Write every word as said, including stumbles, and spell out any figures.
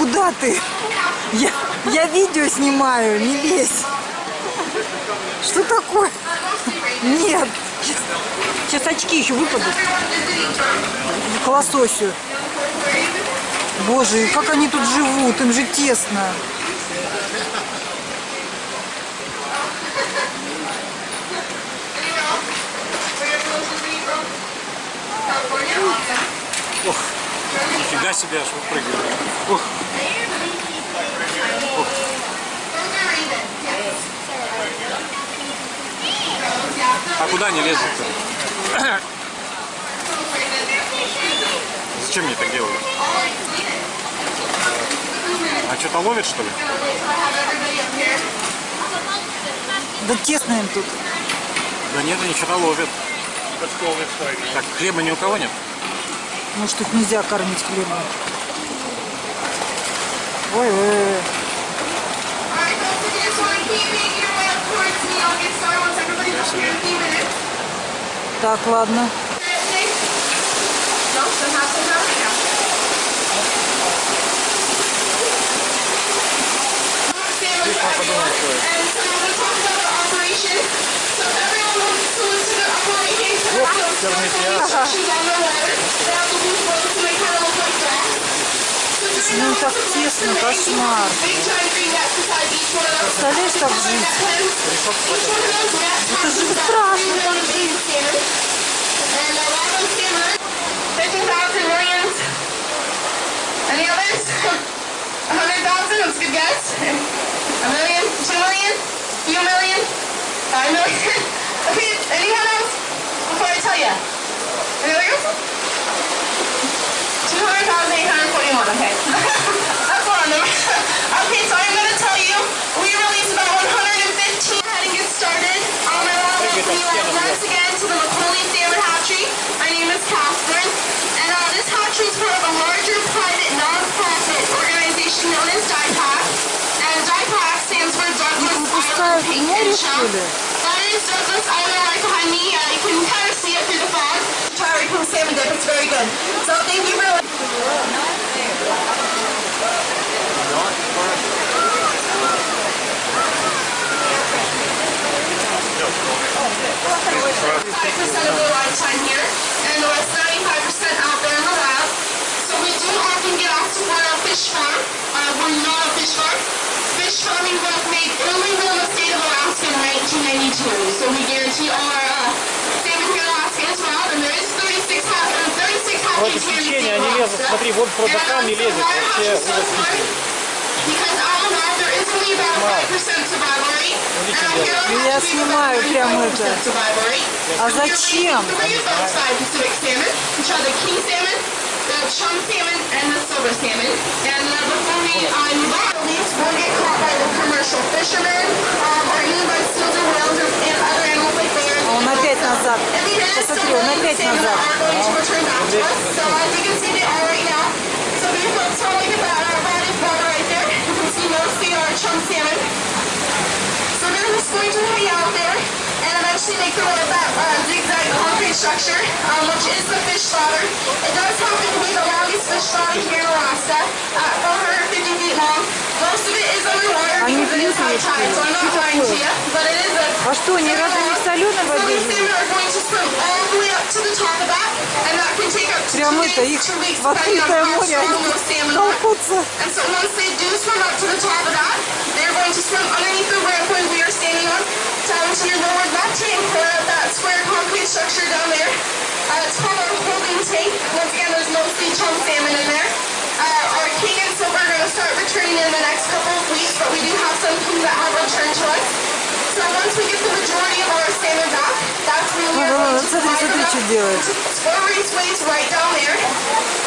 куда ты? Я, я видео снимаю, не лезь. Что такое? Нет. Сейчас, сейчас очки еще выпадут. К лососю. Боже, как они тут живут? Им же тесно. Ох, нифига себе, аж выпрыгивает. Ох. Ох. А куда они лезут-то? Зачем мне так делают? А что-то ловит, что ли? Да тесно им тут. Да нет, они что-то ловят. Так, хлеба ни у кого нет? Может, их нельзя кормить хлебом. Ой-ой-ой. Так, ладно. Ну так тесно, кошмар. Представляешь, как жить? Это же страшно, как жить. Any others? A hundred thousand, that's a good guess. A million, two million, few million, five million. Okay, anyone else? Before I tell you. Any other guesses? Two hundred thousand eight hundred forty-one, okay. That's one of them. Okay, so I'm going to tell you, we released about one hundred fifteen. Go ahead and get started. Um, I want to welcome you all once again to the Macaulay Salmon Hatchery. My name is Catherine, and uh, this hatchery is part of a larger private non-profit organization known as D I P A C. And D I P A C stands for Douglas Island Painted Shell. That is Douglas Island right behind me. Uh, you can kind of see it through the fog. Try raccoon salmon dip, it's very good. So thank you for five percent of the lifetime here, and the rest ninety-five percent out there in the lab. So we do often get asked if we're a fish farm. Uh, we're not a fish farm. Fish farming was made illegal in the state of Alaska in nineteen ninety-two. So we guarantee all our uh, salmon here in Alaska as well. And there is thirty-six happenings here in the state of Alaska. Смотри, вот под боками лезет вообще. Because all in all, there is only about a five percent survival rate. Я снимаю прямо это. А зачем? Pacific salmon, which are the king salmon, the chum salmon, and the silver salmon. And uh, before we uh, move on, these will get caught by the commercial fishermen, um, or even by seals and whales and other animals like bears. Он опять назад. Посмотри, он опять назад. So as you can see, they are right now. So these folks are like about our body water right there. You can see mostly our chum salmon. So they're just going to hang out there and eventually make their way up that uh, zigzag concrete structure, um, which is the fish slaughter. It does happen to be the longest fish slaughter here in Alaska, at four hundred fifty feet long. Most of it is underwater because it is high tide, so I'm not lying to you, but it is a... А что, ни разу не в соленой So воде these живут? salmon are going to swim all the way up to the top of that, and that can take up to Прям two это, days, их two weeks, в depending on открытое how море, strong они those salmon are. толкутся. And so once they do swim up to the top of that, they're going to swim underneath the rampart we are standing on, down to your lower left-hand corner of that square concrete structure down there. Uh, it's called our holding tank. Once again, there's mostly chum salmon in there. Uh, our king and silver are going to start returning in the next couple of weeks, but we do have some kings that have returned to us. So once we get the majority of our salmon back, that's when we are going to Смотри, смотри, что делает. four raceways right down there.